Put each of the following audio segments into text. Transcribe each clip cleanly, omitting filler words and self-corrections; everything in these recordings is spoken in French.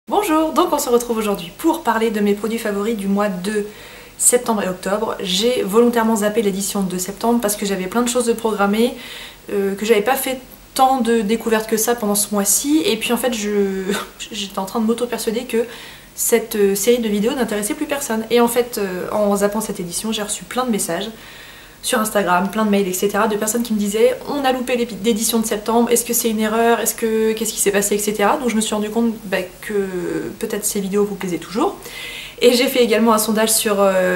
Bonjour, donc on se retrouve aujourd'hui pour parler de mes produits favoris du mois de septembre et octobre. J'ai volontairement zappé l'édition de septembre parce que j'avais plein de choses de programmer, que j'avais pas fait tant de découvertes que ça pendant ce mois-ci, et puis en fait j'étais en train de m'auto-persuader que cette série de vidéos n'intéressait plus personne. Et en fait, en zappant cette édition, j'ai reçu plein de messages sur Instagram, plein de mails, etc. de personnes qui me disaient on a loupé l'édition de septembre, est-ce que c'est une erreur, qu'est-ce qui s'est passé, etc. Donc je me suis rendu compte que peut-être ces vidéos vous plaisaient toujours. Et j'ai fait également un sondage sur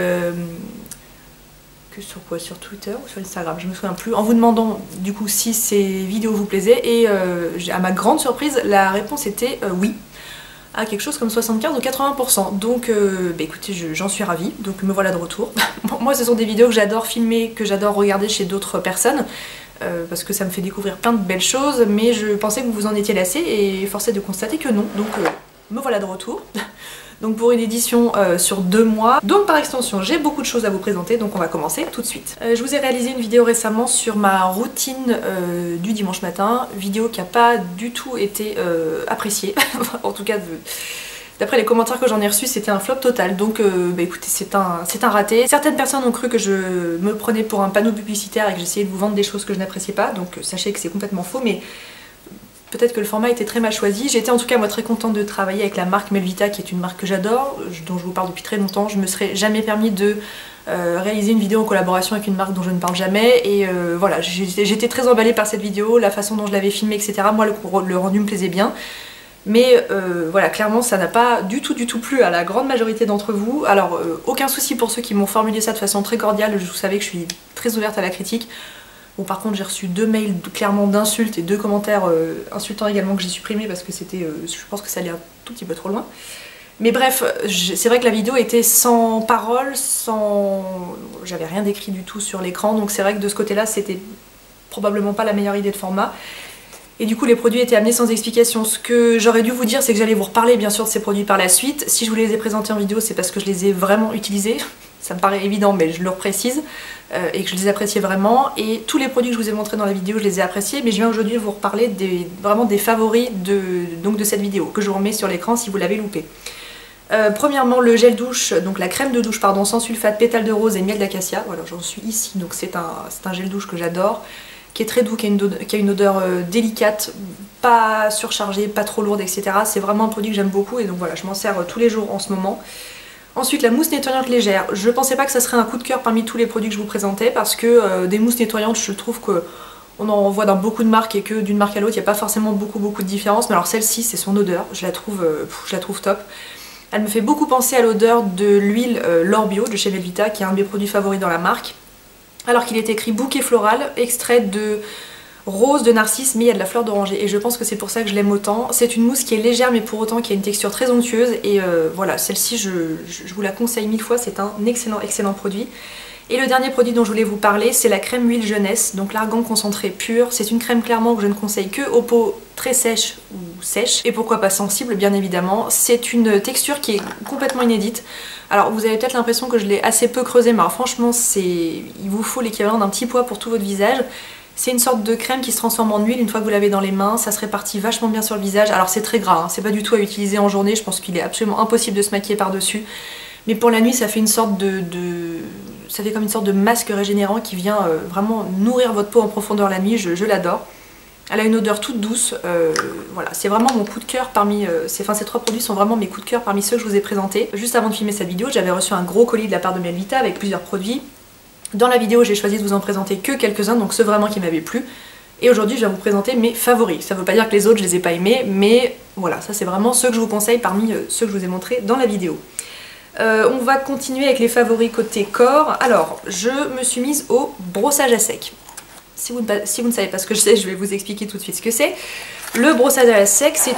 sur Twitter ou sur Instagram, je me souviens plus, en vous demandant du coup si ces vidéos vous plaisaient, et à ma grande surprise, la réponse était oui, à quelque chose comme 75 ou 80%. Donc écoutez, j'en suis ravie, donc me voilà de retour. Moi ce sont des vidéos que j'adore filmer, que j'adore regarder chez d'autres personnes, parce que ça me fait découvrir plein de belles choses, mais je pensais que vous vous en étiez lassé, et force est de constater que non, donc me voilà de retour. Donc pour une édition sur 2 mois. Donc par extension, j'ai beaucoup de choses à vous présenter, donc on va commencer tout de suite. Je vous ai réalisé une vidéo récemment sur ma routine du dimanche matin, vidéo qui n'a pas du tout été appréciée, en tout cas d'après les commentaires que j'en ai reçus, c'était un flop total, donc écoutez, c'est un raté. Certaines personnes ont cru que je me prenais pour un panneau publicitaire et que j'essayais de vous vendre des choses que je n'appréciais pas, donc sachez que c'est complètement faux, mais peut-être que le format était très mal choisi. J'étais en tout cas moi très contente de travailler avec la marque Melvita, qui est une marque que j'adore, dont je vous parle depuis très longtemps. Je me serais jamais permis de réaliser une vidéo en collaboration avec une marque dont je ne parle jamais, et voilà, j'étais très emballée par cette vidéo, la façon dont je l'avais filmée, etc. Moi le rendu me plaisait bien. Mais voilà, clairement ça n'a pas du tout plu à la grande majorité d'entre vous. Alors aucun souci pour ceux qui m'ont formulé ça de façon très cordiale, vous savez que je suis très ouverte à la critique. Bon, par contre j'ai reçu 2 mails clairement d'insultes et 2 commentaires insultants également que j'ai supprimés parce que c'était, je pense que ça allait un tout petit peu trop loin. Mais bref, c'est vrai que la vidéo était sans parole, j'avais rien d'écrit du tout sur l'écran, donc c'est vrai que de ce côté là c'était probablement pas la meilleure idée de format. Et du coup les produits étaient amenés sans explication. Ce que j'aurais dû vous dire, c'est que j'allais vous reparler bien sûr de ces produits par la suite. Si je vous les ai présentés en vidéo, c'est parce que je les ai vraiment utilisés. Ça me paraît évident, mais je le précise, et que je les appréciais vraiment. Et tous les produits que je vous ai montrés dans la vidéo, je les ai appréciés, mais je viens aujourd'hui vous reparler vraiment des favoris de cette vidéo, que je vous remets sur l'écran si vous l'avez loupé. Premièrement, le gel douche, donc la crème de douche, pardon, sans sulfate, pétales de rose et miel d'acacia. Voilà, j'en suis ici, donc c'est un gel douche que j'adore, qui est très doux, qui a une odeur délicate, pas surchargée, pas trop lourde, etc. C'est vraiment un produit que j'aime beaucoup, et donc voilà, je m'en sers tous les jours en ce moment. Ensuite, la mousse nettoyante légère. Je pensais pas que ça serait un coup de cœur parmi tous les produits que je vous présentais, parce que des mousses nettoyantes, je trouve qu'on en voit dans beaucoup de marques, et que d'une marque à l'autre, il n'y a pas forcément beaucoup de différence. Mais alors celle-ci, c'est son odeur, je la trouve top. Elle me fait beaucoup penser à l'odeur de l'huile L'Or Bio de chez Melvita, qui est un de mes produits favoris dans la marque. Alors qu'il est écrit bouquet floral, extrait de rose, de narcisse, mais il y a de la fleur d'oranger, et je pense que c'est pour ça que je l'aime autant. C'est une mousse qui est légère mais pour autant qui a une texture très onctueuse, et voilà, celle-ci je vous la conseille 1000 fois, c'est un excellent produit. Et le dernier produit dont je voulais vous parler, c'est la crème huile jeunesse, donc l'argan concentré pur. C'est une crème clairement que je ne conseille que aux peaux très sèches ou sèches, et pourquoi pas sensibles bien évidemment. C'est une texture qui est complètement inédite. Alors vous avez peut-être l'impression que je l'ai assez peu creusé, mais alors, franchement il vous faut l'équivalent d'un petit pois pour tout votre visage. C'est une sorte de crème qui se transforme en huile une fois que vous l'avez dans les mains, ça se répartit vachement bien sur le visage. Alors c'est très gras, hein, c'est pas du tout à utiliser en journée, je pense qu'il est absolument impossible de se maquiller par-dessus. Mais pour la nuit, ça fait une sorte ça fait comme une sorte de masque régénérant qui vient vraiment nourrir votre peau en profondeur la nuit, je l'adore. Elle a une odeur toute douce, voilà, c'est vraiment mon coup de cœur parmi... ces 3 produits sont vraiment mes coups de cœur parmi ceux que je vous ai présentés. Juste avant de filmer cette vidéo, j'avais reçu un gros colis de la part de Melvita avec plusieurs produits. Dans la vidéo, j'ai choisi de vous en présenter que quelques-uns, donc ceux vraiment qui m'avaient plu. Et aujourd'hui, je vais vous présenter mes favoris. Ça veut pas dire que les autres, je les ai pas aimés, mais voilà, ça c'est vraiment ceux que je vous conseille parmi ceux que je vous ai montrés dans la vidéo. On va continuer avec les favoris côté corps. Alors, je me suis mise au brossage à sec. Si vous ne savez pas ce que c'est, je vais vous expliquer tout de suite ce que c'est. Le brossage à sec, c'est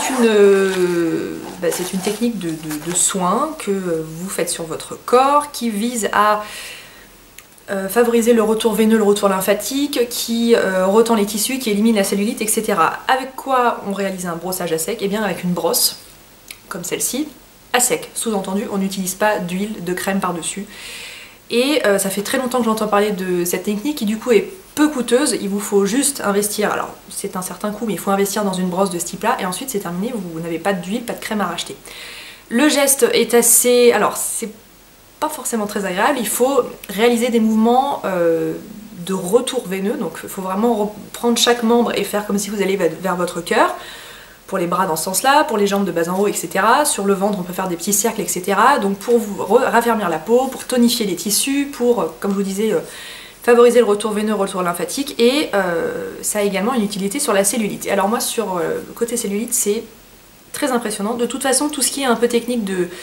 une technique de soin que vous faites sur votre corps qui vise à favoriser le retour veineux, le retour lymphatique, qui retend les tissus, qui élimine la cellulite, etc. Avec quoi on réalise un brossage à sec? Eh bien avec une brosse, comme celle-ci, à sec. Sous-entendu, on n'utilise pas d'huile, de crème par-dessus. Et ça fait très longtemps que j'entends parler de cette technique qui du coup est peu coûteuse, il vous faut juste investir, alors c'est un certain coût, mais il faut investir dans une brosse de ce type-là, et ensuite c'est terminé, vous n'avez pas d'huile, pas de crème à racheter. Le geste est assez... alors c'est pas forcément très agréable, il faut réaliser des mouvements de retour veineux, donc il faut vraiment prendre chaque membre et faire comme si vous alliez vers votre cœur. Pour les bras dans ce sens-là, pour les jambes de bas en haut, etc. Sur le ventre, on peut faire des petits cercles, etc. Donc pour vous raffermir la peau, pour tonifier les tissus, pour, comme je vous disais, favoriser le retour veineux, le retour lymphatique, et ça a également une utilité sur la cellulite. Alors moi, sur le côté cellulite, c'est très impressionnant. De toute façon, tout ce qui est un peu technique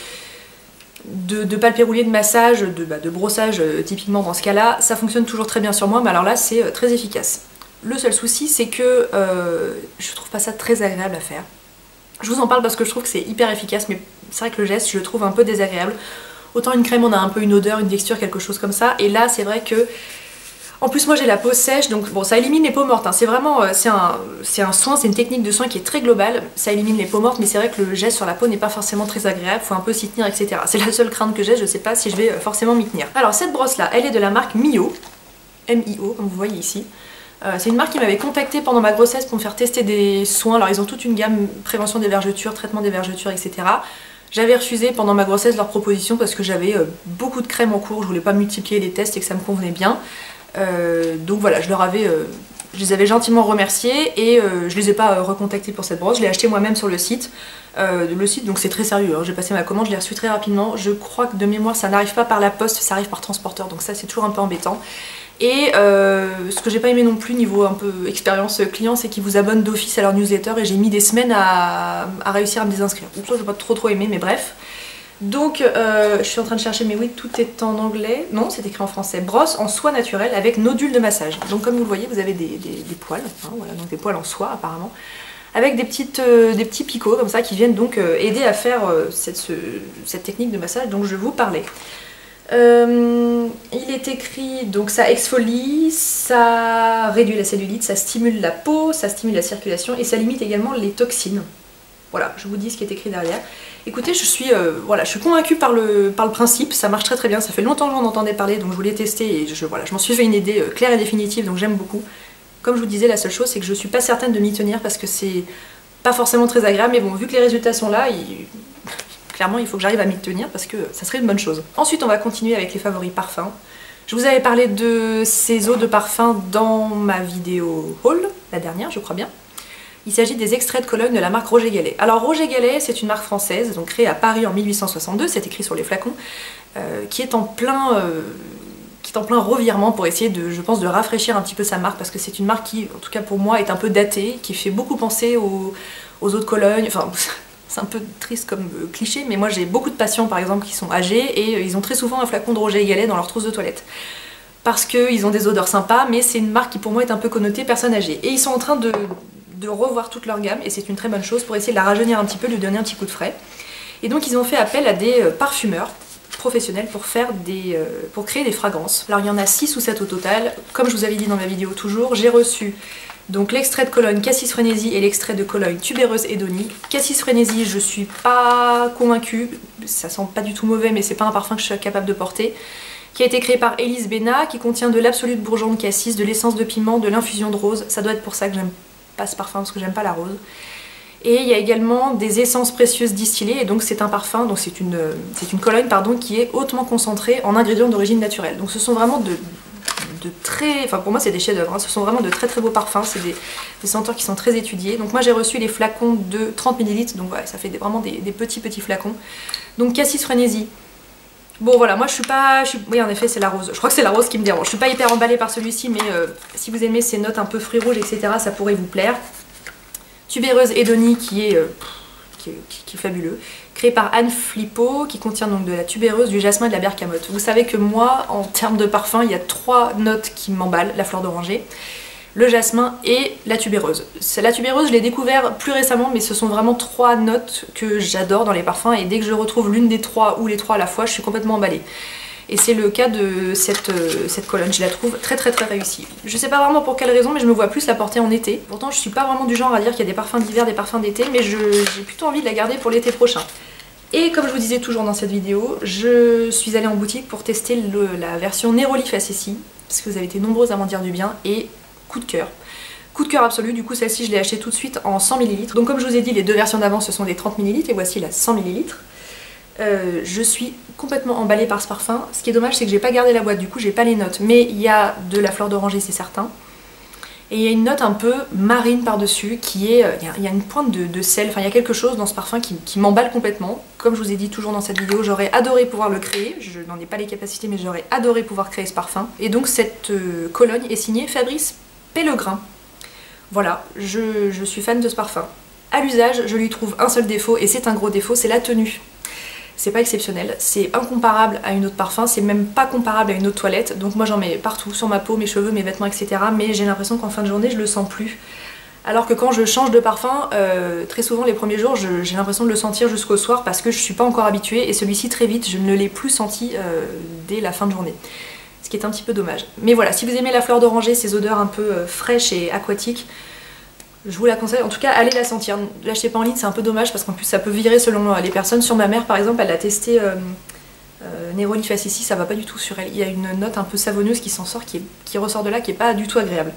de palpéroulier, de massage, de brossage, typiquement dans ce cas-là, ça fonctionne toujours très bien sur moi, mais alors là, c'est très efficace. Le seul souci, c'est que je trouve pas ça très agréable à faire. Je vous en parle parce que je trouve que c'est hyper efficace, mais c'est vrai que le geste, je le trouve un peu désagréable. Autant une crème, on a un peu une odeur, une texture, quelque chose comme ça, et là, c'est vrai que... En plus, moi j'ai la peau sèche, donc bon, ça élimine les peaux mortes, hein. C'est vraiment, c'est un soin, c'est une technique de soin qui est très globale, ça élimine les peaux mortes, mais c'est vrai que le geste sur la peau n'est pas forcément très agréable, faut un peu s'y tenir, etc. C'est la seule crainte que j'ai, je sais pas si je vais forcément m'y tenir. Alors cette brosse-là, elle est de la marque Mio, M-I-O, comme vous voyez ici. C'est une marque qui m'avait contactée pendant ma grossesse pour me faire tester des soins. Alors ils ont toute une gamme prévention des vergetures, traitement des vergetures, etc. J'avais refusé pendant ma grossesse leur proposition parce que j'avais beaucoup de crèmes en cours, je voulais pas multiplier les tests et que ça me convenait bien. Donc voilà, je les avais gentiment remerciés et je les ai pas recontactés pour cette brosse, je l'ai acheté moi-même sur le site. Donc c'est très sérieux, hein. J'ai passé ma commande, je l'ai reçue très rapidement. Je crois que de mémoire ça n'arrive pas par la poste, ça arrive par transporteur, donc ça c'est toujours un peu embêtant. Et ce que j'ai pas aimé non plus niveau un peu expérience client, c'est qu'ils vous abonnent d'office à leur newsletter et j'ai mis des semaines à réussir à me désinscrire. Donc ça j'ai pas trop aimé, mais bref. Donc je suis en train de chercher, mais oui, tout est en anglais. Non, c'est écrit en français. Brosse en soie naturelle avec nodule de massage. Donc comme vous le voyez, vous avez des poils, hein, voilà, donc des poils en soie apparemment, avec des petits picots comme ça qui viennent donc aider à faire cette technique de massage dont je vous parlais. Il est écrit, donc ça exfolie, ça réduit la cellulite, ça stimule la peau, ça stimule la circulation et ça limite également les toxines. Voilà, je vous dis ce qui est écrit derrière. Écoutez, je suis convaincue par le principe, ça marche très bien, ça fait longtemps que j'en entendais parler, donc je voulais tester et je m'en suis fait une idée claire et définitive, donc j'aime beaucoup. Comme je vous disais, la seule chose c'est que je suis pas certaine de m'y tenir parce que c'est pas forcément très agréable, mais bon, vu que les résultats sont là, clairement il faut que j'arrive à m'y tenir parce que ça serait une bonne chose. Ensuite on va continuer avec les favoris parfums. Je vous avais parlé de ces eaux de parfum dans ma vidéo haul, la dernière je crois bien. Il s'agit des extraits de Cologne de la marque Roger Gallet. Alors Roger Gallet c'est une marque française, donc créée à Paris en 1862, c'est écrit sur les flacons, qui est en plein revirement pour essayer je pense, de rafraîchir un petit peu sa marque parce que c'est une marque qui, en tout cas pour moi, est un peu datée, qui fait beaucoup penser aux eaux de Cologne, enfin... C'est un peu triste comme cliché, mais moi j'ai beaucoup de patients par exemple qui sont âgés et ils ont très souvent un flacon de Roger Gallet dans leur trousse de toilette. Parce qu'ils ont des odeurs sympas, mais c'est une marque qui pour moi est un peu connotée personne âgée. Et ils sont en train de revoir toute leur gamme et c'est une très bonne chose pour essayer de la rajeunir un petit peu, de lui donner un petit coup de frais. Et donc ils ont fait appel à des parfumeurs professionnels pour créer des fragrances. Alors il y en a 6 ou 7 au total. Comme je vous avais dit dans ma vidéo toujours, j'ai reçu donc l'extrait de Cologne Cassis Frénésie et l'extrait de Cologne Tubéreuse Edonie. Cassis Frénésie, je suis pas convaincue, ça sent pas du tout mauvais mais c'est pas un parfum que je suis capable de porter. Qui a été créé par Élise Bénat, qui contient de l'absolute bourgeon de cassis, de l'essence de piment, de l'infusion de rose. Ça doit être pour ça que j'aime pas ce parfum, parce que j'aime pas la rose. Et il y a également des essences précieuses distillées, et donc c'est un parfum, donc c'est une Cologne pardon, qui est hautement concentrée en ingrédients d'origine naturelle. Donc ce sont vraiment de très... Enfin pour moi c'est des chefs-d'œuvre, hein. Ce sont vraiment de très beaux parfums, c'est des senteurs qui sont très étudiées. Donc moi j'ai reçu les flacons de 30 ml, donc ouais, ça fait vraiment des petits flacons. Donc Cassis Frénésie. Bon voilà, moi je suis pas... Oui en effet c'est la rose, je crois que c'est la rose qui me dérange. Je suis pas hyper emballée par celui-ci, mais si vous aimez ces notes un peu fruits rouges, etc., ça pourrait vous plaire. Tubéreuse Edonie qui est fabuleux. Créé par Anne Flippo, qui contient donc de la tubéreuse, du jasmin et de la bergamote. Vous savez que moi, en termes de parfum, il y a 3 notes qui m'emballent, la fleur d'oranger, le jasmin et la tubéreuse. La tubéreuse, je l'ai découvert plus récemment, mais ce sont vraiment 3 notes que j'adore dans les parfums, et dès que je retrouve l'une des 3 ou les 3 à la fois, je suis complètement emballée. Et c'est le cas de cette Cologne, je la trouve très réussie. Je sais pas vraiment pour quelle raison, mais je me vois plus la porter en été. Pourtant je suis pas vraiment du genre à dire qu'il y a des parfums d'hiver, des parfums d'été, mais j'ai plutôt envie de la garder pour l'été prochain. Et comme je vous disais toujours dans cette vidéo, je suis allée en boutique pour tester la version Neroli Facessi. parce que vous avez été nombreuses à m'en dire du bien, et coup de cœur. Coup de cœur absolu, du coup celle-ci je l'ai achetée tout de suite en 100 ml. Donc comme je vous ai dit, les deux versions d'avant ce sont des 30 ml et voici la 100 ml. Je suis complètement emballée par ce parfum. Ce qui est dommage c'est que j'ai pas gardé la boîte, du coup j'ai pas les notes. Mais il y a de la fleur d'oranger, c'est certain. Et il y a une note un peu marine par-dessus qui est... il y a une pointe de sel, enfin il y a quelque chose dans ce parfum qui m'emballe complètement. Comme je vous ai dit toujours dans cette vidéo, j'aurais adoré pouvoir le créer. Je n'en ai pas les capacités mais j'aurais adoré pouvoir créer ce parfum. Et donc cette Cologne est signée Fabrice Pellegrin. Voilà, je suis fan de ce parfum. À l'usage, je lui trouve un seul défaut, et c'est un gros défaut, c'est la tenue. C'est pas exceptionnel, c'est incomparable à une autre parfum, c'est même pas comparable à une autre toilette, donc moi j'en mets partout, sur ma peau, mes cheveux, mes vêtements, etc. Mais j'ai l'impression qu'en fin de journée, je le sens plus. Alors que quand je change de parfum, très souvent les premiers jours, j'ai l'impression de le sentir jusqu'au soir parce que je suis pas encore habituée, et celui-ci très vite, je ne l'ai plus senti dès la fin de journée. Ce qui est un petit peu dommage. Mais voilà, si vous aimez la fleur d'oranger, ces odeurs un peu fraîches et aquatiques, je vous la conseille. En tout cas, allez la sentir. L'achetez pas en ligne, c'est un peu dommage parce qu'en plus ça peut virer selon les personnes. Sur ma mère par exemple, elle a testé Neroli Facici, ça va pas du tout sur elle. Il y a une note un peu savonneuse qui s'en sort, qui ressort de là, qui est pas du tout agréable.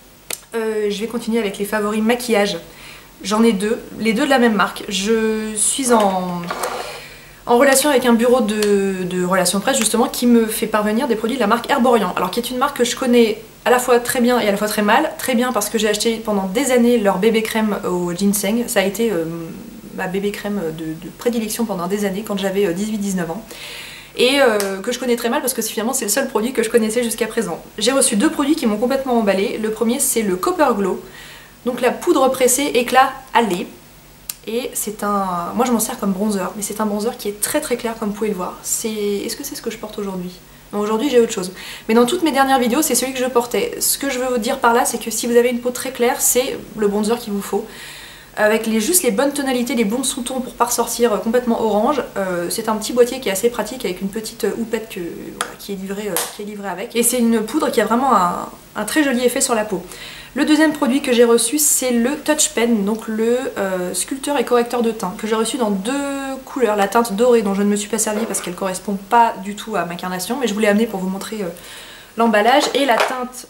Je vais continuer avec les favoris maquillage. J'en ai deux, les deux de la même marque. Je suis en relation avec un bureau de relations presse justement qui me fait parvenir des produits de la marque Herborian, alors qui est une marque que je connais à la fois très bien et à la fois très mal. Très bien parce que j'ai acheté pendant des années leur bébé crème au ginseng, ça a été ma bébé crème de prédilection pendant des années quand j'avais 18-19 ans. Et que je connais très mal parce que finalement c'est le seul produit que je connaissais jusqu'à présent. J'ai reçu deux produits qui m'ont complètement emballé. Le premier c'est le Copper Glow, donc la poudre pressée éclat à lait. Et c'est un... Moi je m'en sers comme bronzer, mais c'est un bronzer qui est très très clair comme vous pouvez le voir. Est-ce que c'est ce que je porte aujourd'hui? Non, aujourd'hui j'ai autre chose. Mais dans toutes mes dernières vidéos, c'est celui que je portais. Ce que je veux vous dire par là, c'est que si vous avez une peau très claire, c'est le bronzer qu'il vous faut. Avec juste les bonnes tonalités, les bons sous-tons pour pas ressortir complètement orange. C'est un petit boîtier qui est assez pratique avec une petite houppette qui est livrée avec. Et c'est une poudre qui a vraiment un très joli effet sur la peau. Le deuxième produit que j'ai reçu, c'est le Touch Pen, donc le sculpteur et correcteur de teint, que j'ai reçu dans deux couleurs. La teinte dorée dont je ne me suis pas servie parce qu'elle correspond pas du tout à ma carnation, mais je vous l'ai amené pour vous montrer l'emballage, et la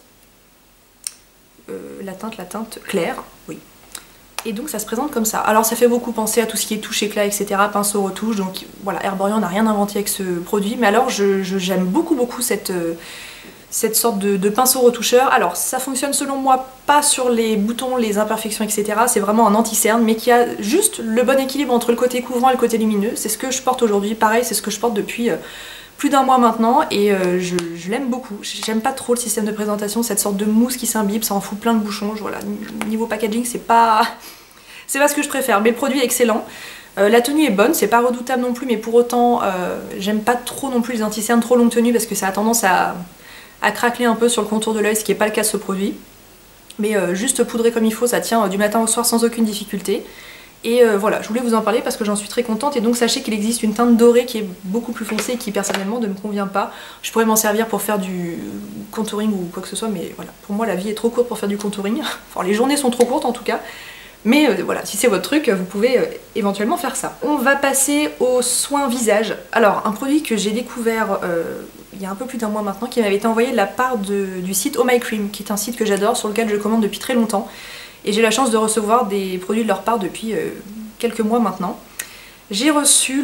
teinte claire, oui. Et donc ça se présente comme ça. Alors ça fait beaucoup penser à tout ce qui est touche éclat, etc., pinceau retouche, donc voilà, Herborian n'a rien inventé avec ce produit, mais alors j'aime beaucoup cette sorte de pinceau retoucheur. Alors ça fonctionne selon moi pas sur les boutons, les imperfections, etc. C'est vraiment un anti-cerne, mais qui a juste le bon équilibre entre le côté couvrant et le côté lumineux. C'est ce que je porte aujourd'hui, pareil c'est ce que je porte depuis plus d'un mois maintenant, et je l'aime beaucoup. J'aime pas trop le système de présentation, cette sorte de mousse qui s'imbibe, ça en fout plein de bouchons. Voilà, niveau packaging c'est pas ce que je préfère, mais le produit est excellent. La tenue est bonne, c'est pas redoutable non plus, mais pour autant j'aime pas trop non plus les anti-cernes trop longue tenue parce que ça a tendance à craqueler un peu sur le contour de l'œil, ce qui n'est pas le cas de ce produit. Mais juste poudré comme il faut, ça tient du matin au soir sans aucune difficulté. Et voilà, je voulais vous en parler parce que j'en suis très contente. Et donc sachez qu'il existe une teinte dorée qui est beaucoup plus foncée et qui personnellement ne me convient pas. Je pourrais m'en servir pour faire du contouring ou quoi que ce soit, mais voilà, pour moi la vie est trop courte pour faire du contouring. Enfin les journées sont trop courtes en tout cas. Mais voilà, si c'est votre truc, vous pouvez éventuellement faire ça. On va passer aux soins visage. Alors, un produit que j'ai découvert il y a un peu plus d'un mois maintenant, qui m'avait été envoyé de la part du site Oh My Cream, qui est un site que j'adore, sur lequel je commande depuis très longtemps. Et j'ai la chance de recevoir des produits de leur part depuis quelques mois maintenant. J'ai reçu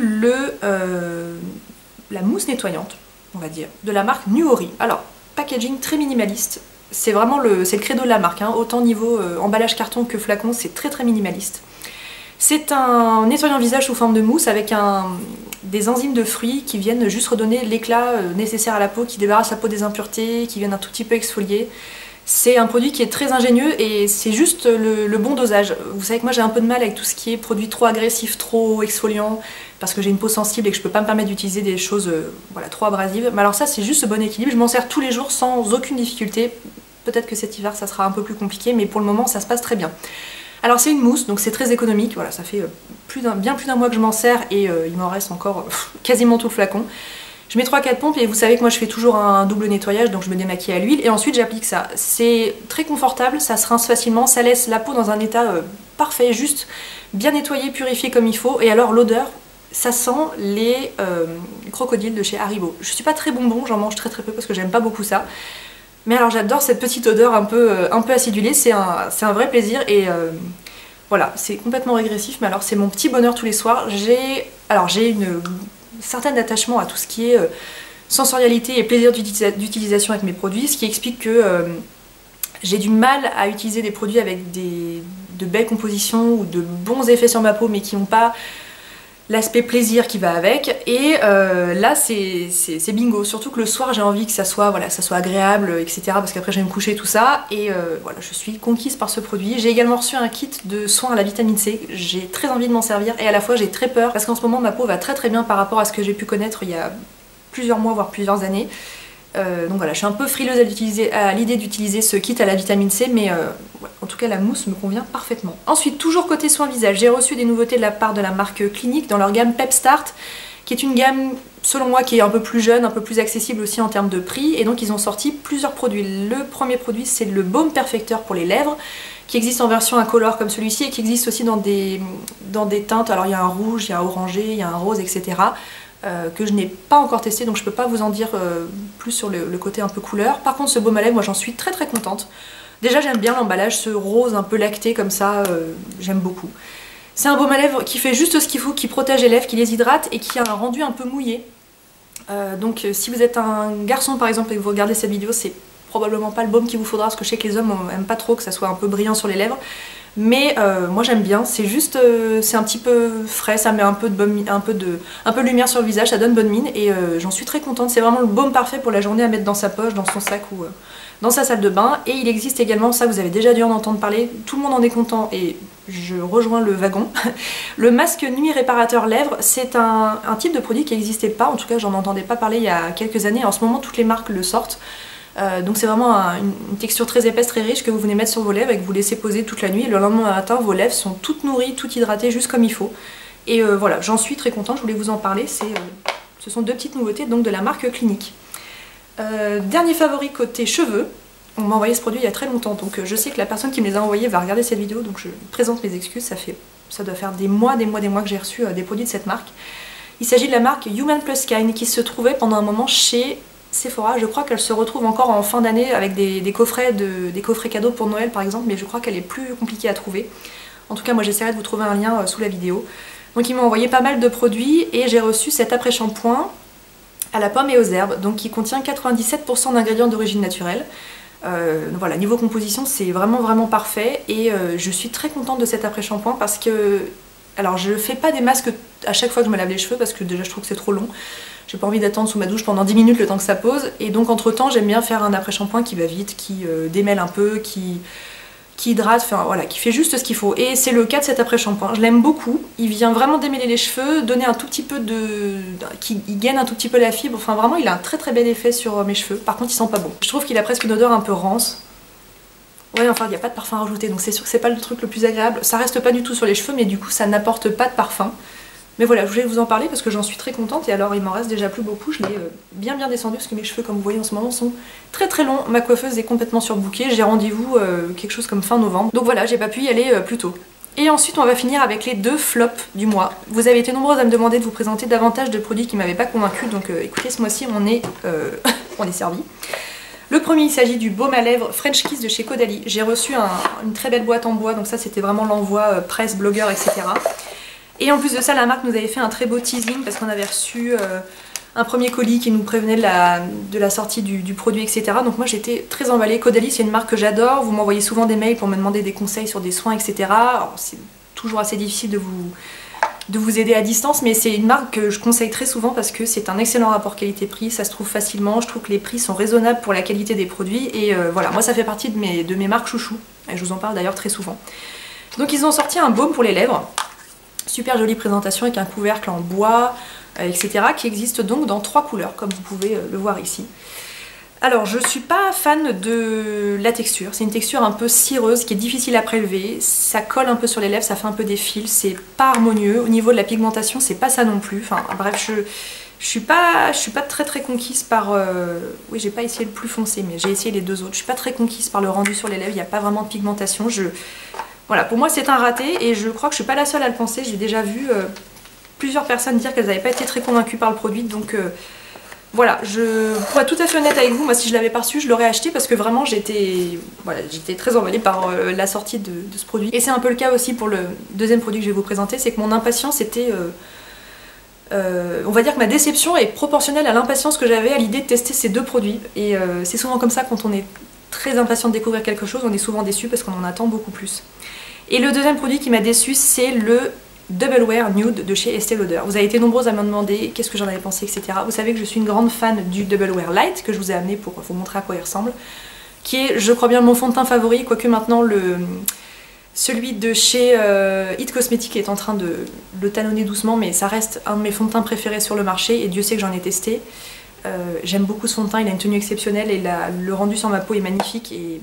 la mousse nettoyante, on va dire, de la marque Nuori. Alors, packaging très minimaliste. C'est vraiment le credo de la marque, hein. Autant niveau emballage carton que flacon, c'est très très minimaliste. C'est un nettoyant visage sous forme de mousse avec des enzymes de fruits qui viennent juste redonner l'éclat nécessaire à la peau, qui débarrasse la peau des impuretés, qui viennent un tout petit peu exfolier. C'est un produit qui est très ingénieux et c'est juste le bon dosage. Vous savez que moi j'ai un peu de mal avec tout ce qui est produit trop agressif, trop exfoliant, parce que j'ai une peau sensible et que je peux pas me permettre d'utiliser des choses voilà, trop abrasives. Mais alors ça c'est juste ce bon équilibre, je m'en sers tous les jours sans aucune difficulté. Peut-être que cet hiver ça sera un peu plus compliqué, mais pour le moment ça se passe très bien. Alors c'est une mousse, donc c'est très économique, voilà, ça fait bien plus d'un mois que je m'en sers et il m'en reste encore quasiment tout le flacon. Je mets 3-4 pompes et vous savez que moi je fais toujours un double nettoyage, donc je me démaquille à l'huile et ensuite j'applique ça. C'est très confortable, ça se rince facilement, ça laisse la peau dans un état parfait, juste bien nettoyé, purifié comme il faut. Et alors l'odeur, ça sent les crocodiles de chez Haribo. Je suis pas très bonbon, j'en mange très peu parce que j'aime pas beaucoup ça. Mais alors j'adore cette petite odeur un peu acidulée, c'est un vrai plaisir et voilà, c'est complètement régressif, mais alors c'est mon petit bonheur tous les soirs. J'ai une certaine attachement à tout ce qui est sensorialité et plaisir d'utilisation avec mes produits, ce qui explique que j'ai du mal à utiliser des produits avec de belles compositions ou de bons effets sur ma peau, mais qui n'ont pas l'aspect plaisir qui va avec. Et là c'est bingo, surtout que le soir j'ai envie que ça soit, voilà, ça soit agréable, etc. Parce qu'après je vais me coucher, tout ça. Et voilà, je suis conquise par ce produit. J'ai également reçu un kit de soins à la vitamine C. J'ai très envie de m'en servir et à la fois j'ai très peur parce qu'en ce moment ma peau va très bien par rapport à ce que j'ai pu connaître il y a plusieurs mois voire plusieurs années. Donc voilà, je suis un peu frileuse à l'idée d'utiliser ce kit à la vitamine C, mais ouais, en tout cas la mousse me convient parfaitement. Ensuite, toujours côté soins visage, j'ai reçu des nouveautés de la part de la marque Clinique dans leur gamme Pep Start, qui est une gamme selon moi qui est un peu plus jeune, un peu plus accessible aussi en termes de prix, et donc ils ont sorti plusieurs produits. Le premier produit c'est le baume perfecteur pour les lèvres, qui existe en version incolore comme celui-ci et qui existe aussi dans des teintes, alors il y a un rouge, il y a un orangé, il y a un rose, etc. Que je n'ai pas encore testé, donc je peux pas vous en dire plus sur le côté un peu couleur. Par contre ce baume à lèvres, moi j'en suis très contente. Déjà j'aime bien l'emballage, ce rose un peu lacté comme ça, j'aime beaucoup. C'est un baume à lèvres qui fait juste ce qu'il faut, qui protège les lèvres, qui les hydrate et qui a un rendu un peu mouillé. Donc si vous êtes un garçon par exemple et que vous regardez cette vidéo, c'est probablement pas le baume qu'il vous faudra, parce que je sais que les hommes n'aiment pas trop que ça soit un peu brillant sur les lèvres. Mais moi j'aime bien, c'est juste, c'est un petit peu frais, ça met un peu de lumière sur le visage, ça donne bonne mine et j'en suis très contente. C'est vraiment le baume parfait pour la journée à mettre dans sa poche, dans son sac ou dans sa salle de bain. Et il existe également, ça vous avez déjà dû en entendre parler, tout le monde en est content et je rejoins le wagon, le masque nuit réparateur lèvres. C'est un type de produit qui n'existait pas, en tout cas j'en entendais pas parler il y a quelques années. En ce moment toutes les marques le sortent. Donc c'est vraiment une texture très épaisse, très riche que vous venez mettre sur vos lèvres et que vous laissez poser toute la nuit. Et le lendemain matin, vos lèvres sont toutes nourries, toutes hydratées, juste comme il faut. Et voilà, j'en suis très contente, je voulais vous en parler. Ce sont deux petites nouveautés donc de la marque Clinique. Dernier favori côté cheveux. On m'a envoyé ce produit il y a très longtemps, donc je sais que la personne qui me les a envoyés va regarder cette vidéo, donc je présente mes excuses. Ça doit faire des mois que j'ai reçu des produits de cette marque. Il s'agit de la marque Human Plus Kind qui se trouvait pendant un moment chez Sephora. Je crois qu'elle se retrouve encore en fin d'année avec des coffrets cadeaux pour Noël par exemple, mais je crois qu'elle est plus compliquée à trouver. En tout cas moi j'essaierai de vous trouver un lien sous la vidéo. Donc ils m'ont envoyé pas mal de produits et j'ai reçu cet après-shampoing à la pomme et aux herbes, donc qui contient 97% d'ingrédients d'origine naturelle. Voilà, niveau composition c'est vraiment parfait et je suis très contente de cet après-shampoing parce que, alors je fais pas des masques à chaque fois que je me lave les cheveux parce que déjà je trouve que c'est trop long. J'ai pas envie d'attendre sous ma douche pendant 10 minutes le temps que ça pose, et donc entre temps j'aime bien faire un après-shampoing qui va vite, qui démêle un peu, qui hydrate, enfin voilà, qui fait juste ce qu'il faut. Et c'est le cas de cet après-shampoing, je l'aime beaucoup, il vient vraiment démêler les cheveux, donner un tout petit peu il gaine un tout petit peu la fibre, enfin vraiment il a un très bel effet sur mes cheveux. Par contre il sent pas bon. Je trouve qu'il a presque une odeur un peu rance. Ouais, enfin il n'y a pas de parfum rajouté, donc c'est sûr que c'est pas le truc le plus agréable. Ça reste pas du tout sur les cheveux, mais du coup ça n'apporte pas de parfum. Mais voilà, je voulais vous en parler parce que j'en suis très contente, et alors il m'en reste déjà plus beaucoup, je l'ai bien descendu parce que mes cheveux, comme vous voyez en ce moment, sont très longs. Ma coiffeuse est complètement surbookée, j'ai rendez-vous quelque chose comme fin novembre, donc voilà, j'ai pas pu y aller plus tôt. Et ensuite on va finir avec les deux flops du mois. Vous avez été nombreuses à me demander de vous présenter davantage de produits qui m'avaient pas convaincue, donc écoutez, ce mois-ci on est servi. Le premier, il s'agit du baume à lèvres French Kiss de chez Caudalie. J'ai reçu une très belle boîte en bois, donc ça c'était vraiment l'envoi presse, blogueur, etc. Et en plus de ça, la marque nous avait fait un très beau teasing parce qu'on avait reçu un premier colis qui nous prévenait de la sortie du produit, etc. Donc moi j'étais très emballée. Caudalie c'est une marque que j'adore, vous m'envoyez souvent des mails pour me demander des conseils sur des soins, etc. C'est toujours assez difficile de vous aider à distance, mais c'est une marque que je conseille très souvent parce que c'est un excellent rapport qualité-prix, ça se trouve facilement, je trouve que les prix sont raisonnables pour la qualité des produits, et voilà, moi ça fait partie de mes marques chouchou, et je vous en parle d'ailleurs très souvent. Donc ils ont sorti un baume pour les lèvres, super jolie présentation avec un couvercle en bois, etc. qui existe donc dans 3 couleurs, comme vous pouvez le voir ici. Alors je suis pas fan de la texture, c'est une texture un peu cireuse qui est difficile à prélever, ça colle un peu sur les lèvres, ça fait un peu des fils, c'est pas harmonieux. Au niveau de la pigmentation c'est pas ça non plus, enfin bref, je suis pas très conquise par... Oui, j'ai pas essayé le plus foncé, mais j'ai essayé les deux autres. Je suis pas très conquise par le rendu sur les lèvres, il n'y a pas vraiment de pigmentation. Voilà, pour moi c'est un raté, et je crois que je suis pas la seule à le penser. J'ai déjà vu plusieurs personnes dire qu'elles n'avaient pas été très convaincues par le produit, donc Voilà, pour être tout à fait honnête avec vous, moi si je l'avais pas reçu, je l'aurais acheté parce que vraiment j'étais très emballée par la sortie de ce produit. Et c'est un peu le cas aussi pour le deuxième produit que je vais vous présenter, c'est que mon impatience était... on va dire que ma déception est proportionnelle à l'impatience que j'avais à l'idée de tester ces deux produits. Et c'est souvent comme ça quand on est très impatient de découvrir quelque chose, on est souvent déçu parce qu'on en attend beaucoup plus. Et le deuxième produit qui m'a déçu, c'est le Double Wear Nude de chez Estée Lauder. Vous avez été nombreuses à me demander qu'est-ce que j'en avais pensé, etc. Vous savez que je suis une grande fan du Double Wear Light, que je vous ai amené pour vous montrer à quoi il ressemble, qui est, je crois bien, mon fond de teint favori, quoique maintenant celui de chez It Cosmetics est en train de le talonner doucement, mais ça reste un de mes fonds de teint préférés sur le marché, et Dieu sait que j'en ai testé. J'aime beaucoup ce fond de teint, il a une tenue exceptionnelle, et le rendu sur ma peau est magnifique, et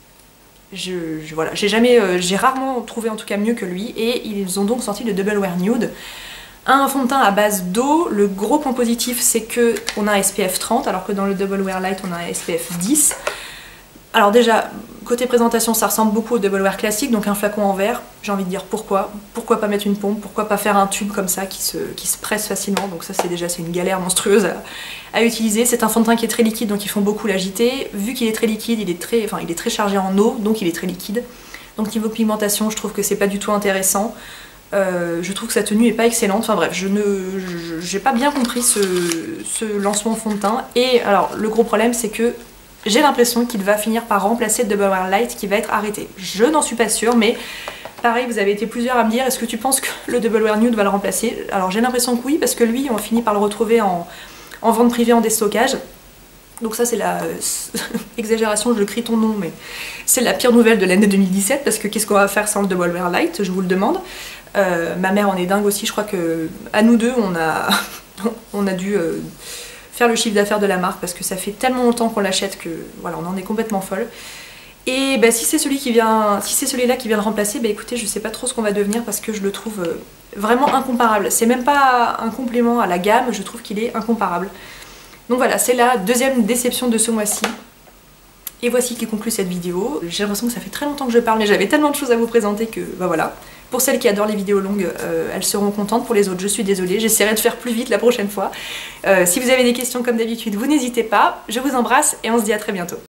voilà, j'ai rarement trouvé en tout cas mieux que lui, et ils ont donc sorti le Double Wear Nude, un fond de teint à base d'eau. Le gros point positif, c'est que on a un SPF 30, alors que dans le Double Wear Light on a un SPF 10. Alors déjà, côté présentation, ça ressemble beaucoup au Double Wear classique, donc un flacon en verre. J'ai envie de dire pourquoi pas mettre une pompe, pourquoi pas faire un tube comme ça qui se presse facilement. Donc ça c'est une galère monstrueuse à utiliser. C'est un fond de teint qui est très liquide, donc ils font beaucoup l'agiter. Vu qu'il est très liquide, il est très chargé en eau, donc il est très liquide. Donc niveau pigmentation, je trouve que c'est pas du tout intéressant. Je trouve que sa tenue est pas excellente. Enfin bref, j'ai pas bien compris ce lancement fond de teint. Et alors le gros problème, c'est que j'ai l'impression qu'il va finir par remplacer le Double Wear Light qui va être arrêté. Je n'en suis pas sûre, mais pareil, vous avez été plusieurs à me dire est-ce que tu penses que le Double Wear Nude va le remplacer? Alors j'ai l'impression que oui, parce que lui, on finit par le retrouver en vente privée en déstockage. Donc ça c'est la exagération, je crie ton nom, mais c'est la pire nouvelle de l'année 2017, parce que qu'est-ce qu'on va faire sans le Double Wear Light, je vous le demande. Ma mère en est dingue aussi, je crois que à nous deux on a dû faire le chiffre d'affaires de la marque, parce que ça fait tellement longtemps qu'on l'achète que voilà, on en est complètement folle. Et bah, si c'est celui-là qui vient le remplacer, bah écoutez, je sais pas trop ce qu'on va devenir, parce que je le trouve vraiment incomparable. C'est même pas un complément à la gamme, je trouve qu'il est incomparable. Donc voilà, c'est la deuxième déception de ce mois-ci. Et voici qui conclut cette vidéo. J'ai l'impression que ça fait très longtemps que je parle, mais j'avais tellement de choses à vous présenter que bah voilà. Pour celles qui adorent les vidéos longues, elles seront contentes. Pour les autres, je suis désolée, j'essaierai de faire plus vite la prochaine fois. Si vous avez des questions comme d'habitude, vous n'hésitez pas. Je vous embrasse et on se dit à très bientôt.